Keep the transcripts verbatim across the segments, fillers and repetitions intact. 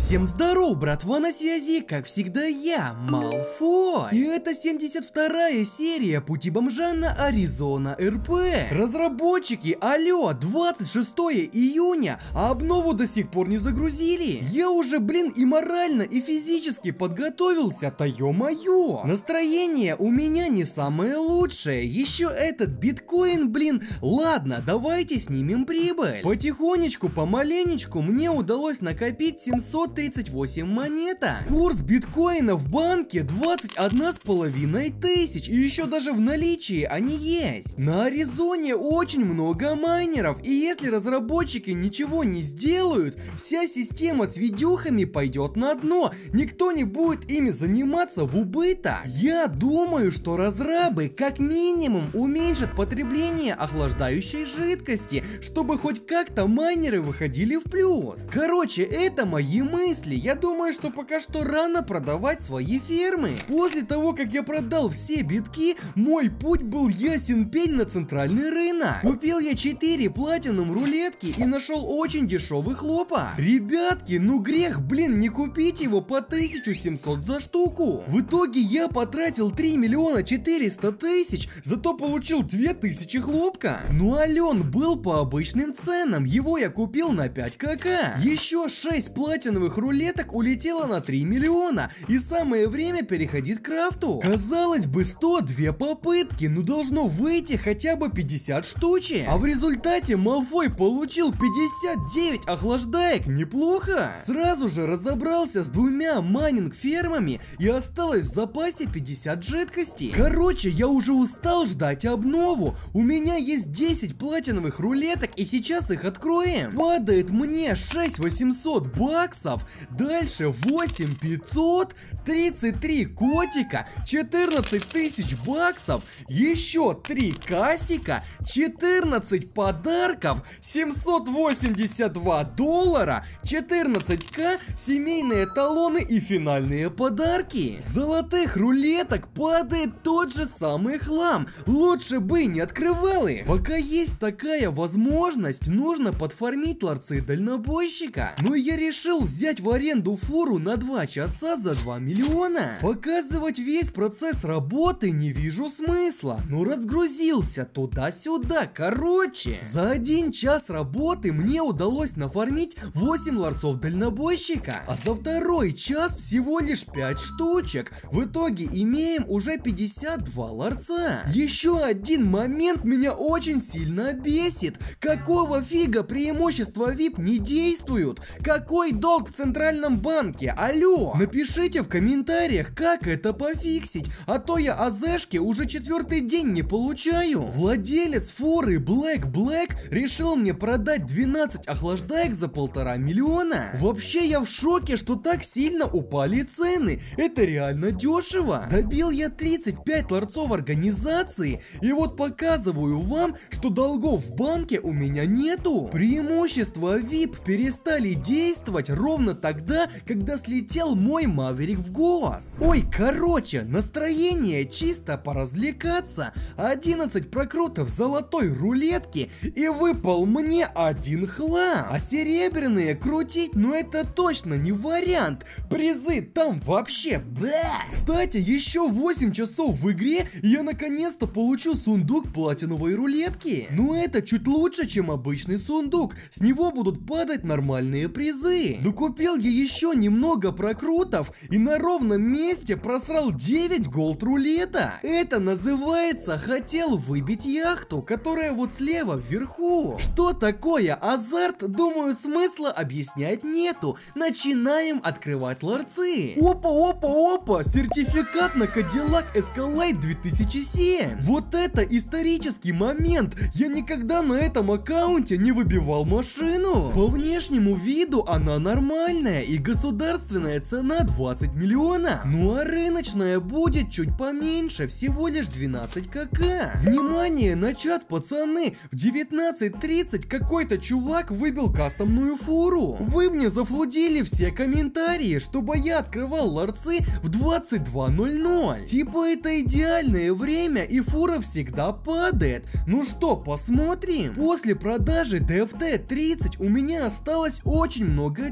Всем здоров, братва, на связи, как всегда я, Малфой. И это семьдесят вторая серия Пути бомжа на Аризона РП. Разработчики, алло, двадцать шестое июня, а обнову до сих пор не загрузили. Я уже, блин, и морально, и физически подготовился-то, ё-моё. Настроение у меня не самое лучшее. Еще этот биткоин, блин, ладно, давайте снимем прибыль. Потихонечку, помаленечку мне удалось накопить семьсот тридцать восемь монеток. Курс биткоина в банке двадцать одна с половиной тысяч, и еще даже в наличии они есть. На Аризоне очень много майнеров, и если разработчики ничего не сделают, вся система с видюхами пойдет на дно, никто не будет ими заниматься в убыток. Я думаю, что разрабы как минимум уменьшат потребление охлаждающей жидкости, чтобы хоть как-то майнеры выходили в плюс. Короче, это мои мысли. Я думаю, что пока что рано продавать свои фермы. После того, как я продал все битки, мой путь был ясен пень на центральный рынок. Купил я четыре платиновые рулетки и нашел очень дешевый хлопа. Ребятки, ну грех, блин, не купить его по тысяче семьсот за штуку. В итоге я потратил три миллиона четыреста тысяч, зато получил две тысячи хлопка. Ну Ален был по обычным ценам, его я купил на пять ка-ка. Еще шесть платиновых рулеток улетело на три миллиона, и самое время переходить к крафту. Казалось бы, сто две попытки, но должно выйти хотя бы пятьдесят штучек. А в результате Малфой получил пятьдесят девять охлаждаек, неплохо. Сразу же разобрался с двумя майнинг фермами, и осталось в запасе пятьдесят жидкостей. Короче, я уже устал ждать обнову. У меня есть десять платиновых рулеток, и сейчас их откроем. Падает мне шесть тысяч восемьсот баксов, дальше восемь тысяч пятьсот, тридцать три котика, четырнадцать тысяч баксов, еще три касика, четырнадцать подарков, семьсот восемьдесят два доллара, четырнадцать ка, семейные талоны и финальные подарки. С золотых рулеток падает тот же самый хлам, лучше бы не открывал их. Пока есть такая возможность, нужно подфармить ларцы дальнобойщика. Но я решил взять в аренду фуру на два часа за два миллиона. Показывать весь процесс работы не вижу смысла. Ну разгрузился туда-сюда. Короче, за один час работы мне удалось нафармить восемь ларцов дальнобойщика, а за второй час всего лишь пять штучек. В итоге имеем уже пятьдесят два ларца. Еще один момент меня очень сильно бесит. Какого фига преимущества ви ай пи не действуют? Какой долг в центральном банке? Алло, напишите в комментариях, как это пофиксить, а то я АЗшки уже четвертый день не получаю. Владелец фуры Black Black решил мне продать двенадцать охлаждаек за полтора миллиона. Вообще я в шоке, что так сильно упали цены. Это реально дешево. Добил я тридцать пять ларцов организации, и вот показываю вам, что долгов в банке у меня нету. Преимущества ви ай пи перестали действовать ровно тогда, когда слетел мой Маверик в голос. Ой, короче, настроение чисто поразвлекаться. одиннадцать прокрутов золотой рулетки, и выпал мне один хлам. А серебряные крутить, ну это точно не вариант. Призы там вообще бэ. Кстати, еще восемь часов в игре, и я наконец-то получу сундук платиновой рулетки. Но это чуть лучше, чем обычный сундук. С него будут падать нормальные призы. Докупил я еще немного прокрутов и на ровном месте просрал девять голд рулета. Это называется хотел выбить яхту, которая вот слева вверху. Что такое азарт, думаю, смысла объяснять нету. Начинаем открывать ларцы. Опа, опа, опа, сертификат на Cadillac Escalade две тысячи семь. Вот это исторический момент. Я никогда на этом аккаунте не выбивал машину. По внешнему виду она нормальная, и государственная цена двадцать миллионов. Ну а рыночная будет чуть поменьше, всего лишь двенадцать ка-ка. Внимание на чат, пацаны. В девятнадцать тридцать какой-то чувак выбил кастомную фуру. Вы мне зафлудили все комментарии, чтобы я открывал ларцы в двадцать два ноль ноль. Типа это идеальное время, и фура всегда падает. Ну что, посмотрим. После продажи ди эф ти тридцать у меня осталось очень много тюнингов.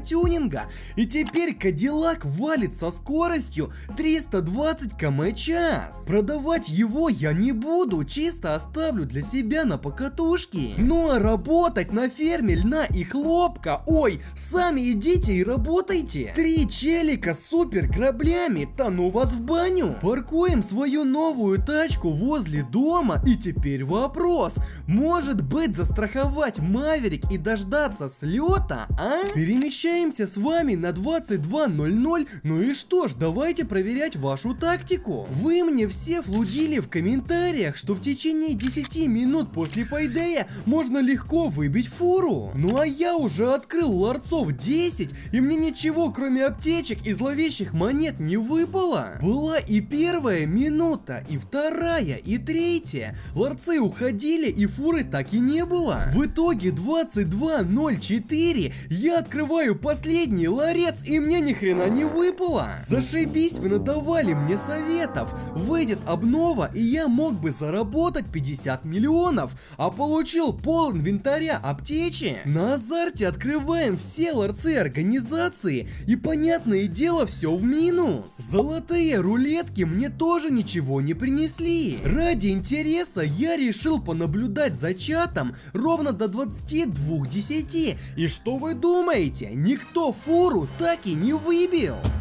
ранга. И теперь Кадиллак валит со скоростью триста двадцать километров в час. Продавать его я не буду, чисто оставлю для себя на покатушке. Ну а работать на ферме льна и хлопка, ой, сами идите и работайте. Три челика с супер кораблями, тону вас в баню. Паркуем свою новую тачку возле дома, и теперь вопрос: может быть, застраховать Маверик и дождаться слета, а? Перемещаемся с вами на двадцать два ноль ноль, ну и что ж, давайте проверять вашу тактику. Вы мне все флудили в комментариях, что в течение десяти минут после пайдея можно легко выбить фуру. Ну а я уже открыл ларцов десять, и мне ничего кроме аптечек и зловещих монет не выпало. Была и первая минута, и вторая, и третья. Ларцы уходили, и фуры так и не было. В итоге двадцать два ноль четыре я открываю последний ларец, и мне ни хрена не выпало. Зашибись, вы надавали мне советов. Выйдет обнова, и я мог бы заработать пятьдесят миллионов, а получил пол инвентаря аптечи. На азарте открываем все ларцы организации, и понятное дело, все в минус. Золотые рулетки мне тоже ничего не принесли. Ради интереса я решил понаблюдать за чатом ровно до двадцати двух десяти. И что вы думаете? Никто фуру так и не выбил.